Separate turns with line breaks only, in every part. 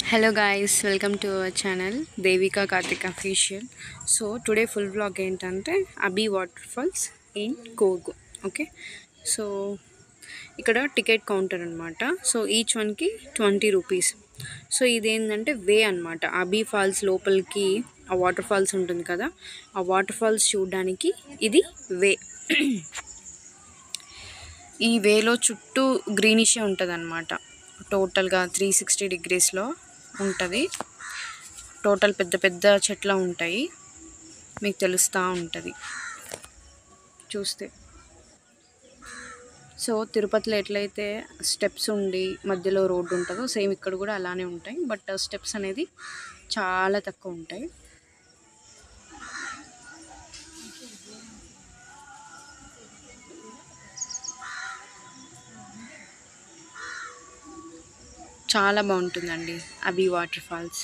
Hello guys, welcome to our channel Devika Karthik Official. So today full vlog ఏంటంటే Abbey water falls in Coorg. Okay, so ఇక్కడ ticket counter అనమాట. So each వన్కి 20 rupees. So ఇదేంటంటే వే అనమాట. అబీ falls లోపలికి ఆ water falls ఉంటుంది కదా, ఆ వాటర్ ఫాల్స్ చూడడానికి ఇది వే. ఈ వేలో చుట్టూ గ్రీనిషే ఉంటుంది అనమాట. టోటల్గా 360 డిగ్రీస్లో ఉంటుంది. టోటల్ పెద్ద పెద్ద చెట్లు ఉంటాయి, మీకు తెలుస్తూ ఉంటుంది చూస్తే. సో తిరుపతిలో ఎట్లయితే స్టెప్స్ ఉండి మధ్యలో రోడ్డు ఉంటుందో సేమ్ ఇక్కడ కూడా అలానే ఉంటాయి. బట్ స్టెప్స్ అనేది చాలా తక్కువ ఉంటాయి. చాలా బాగుంటుందండి అబీ వాటర్ ఫాల్స్.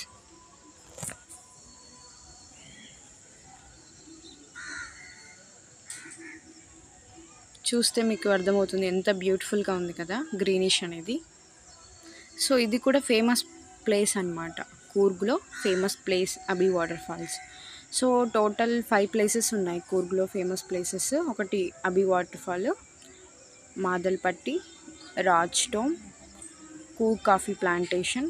చూస్తే మీకు అర్థమవుతుంది ఎంత బ్యూటిఫుల్గా ఉంది కదా, గ్రీనిష్ అనేది. సో ఇది కూడా ఫేమస్ ప్లేస్ అనమాట. కూర్గ్లో famous place Abbey water falls. So total 5 places ఉన్నాయి కూర్గ్లో ఫేమస్ ప్లేసెస్. ఒకటి Abbey water fall, Mandalpatti, Raj tomb, Coorg coffee plantation,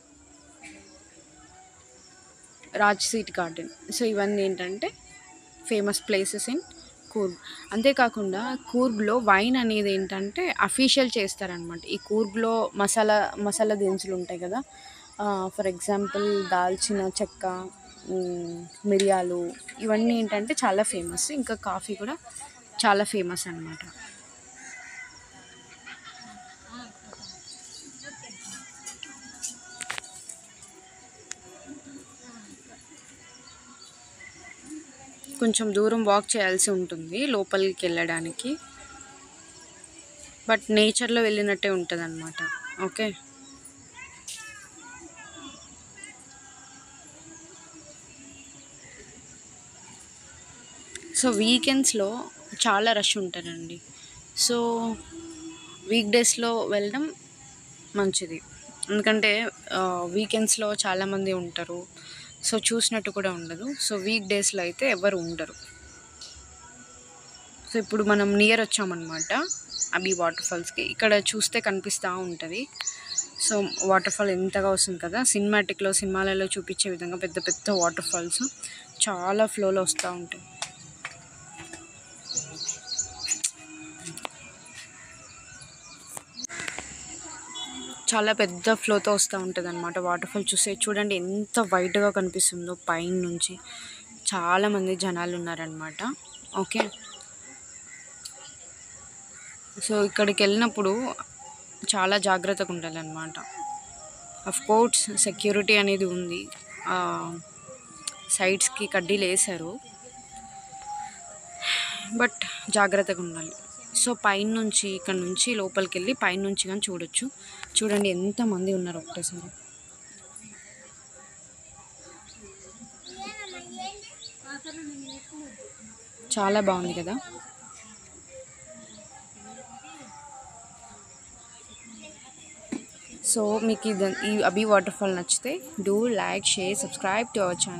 Raj seat garden. So ఇవన్నీ ఏంటంటే ఫేమస్ ప్లేసెస్ ఇన్ కూర్గ్. అంతేకాకుండా కూర్గ్లో వైన్ అనేది ఏంటంటే అఫీషియల్ చేస్తారనమాట. ఈ కూర్గ్లో మసాలా దినుసులు ఉంటాయి కదా, ఫర్ ఎగ్జాంపుల్ దాల్చిన చెక్క, మిరియాలు, ఇవన్నీ ఏంటంటే చాలా ఫేమస్. ఇంకా కాఫీ కూడా చాలా ఫేమస్ అనమాట. కొంచెం దూరం వాక్ చేయాల్సి ఉంటుంది లోపలికి వెళ్ళడానికి, బట్ నేచర్లో వెళ్ళినట్టే ఉంటుంది అనమాట. ఓకే, సో వీకెండ్స్లో చాలా రష్ ఉంటారండి. సో వీక్ డేస్లో వెళ్ళడం మంచిది, ఎందుకంటే వీకెండ్స్లో చాలామంది ఉంటారు. సో చూసినట్టు కూడా ఉండదు. సో వీక్ డేస్లో అయితే ఎవరు ఉండరు. సో ఇప్పుడు మనం నియర్ వచ్చామన్నమాట అబీ వాటర్ ఫాల్స్కి. ఇక్కడ చూస్తే కనిపిస్తూ ఉంటుంది. సో వాటర్ ఫాల్ ఎంతగా వస్తుంది కదా, సినిమాలలో చూపించే విధంగా పెద్ద పెద్ద వాటర్ ఫాల్స్ చాలా ఫ్లోలో వస్తూ ఉంటాయి. చాలా పెద్ద ఫ్లోతో వస్తూ ఉంటుంది అనమాట వాటర్ ఫాల్. చూడండి ఎంత వైట్గా కనిపిస్తుందో పైన నుంచి. చాలామంది జనాలు ఉన్నారనమాట. ఓకే, సో ఇక్కడికి వెళ్ళినప్పుడు చాలా జాగ్రత్తగా ఉండాలన్నమాట. అఫ్ కోర్స్ సెక్యూరిటీ అనేది ఉంది, సైడ్స్కి కడ్డీలు వేశారు, బట్ జాగ్రత్తగా ఉండాలి. సో పైనుంచి ఇక్కడ నుంచి లోపలికి వెళ్ళి పైనుంచి కానీ చూడొచ్చు. చూడండి ఎంతమంది ఉన్నారు ఒకటేసారి. చాలా బాగుంది కదా. సో మీకు ఈ అబీ వాటర్ ఫాల్ నచ్చితే do like, share, subscribe to our channel.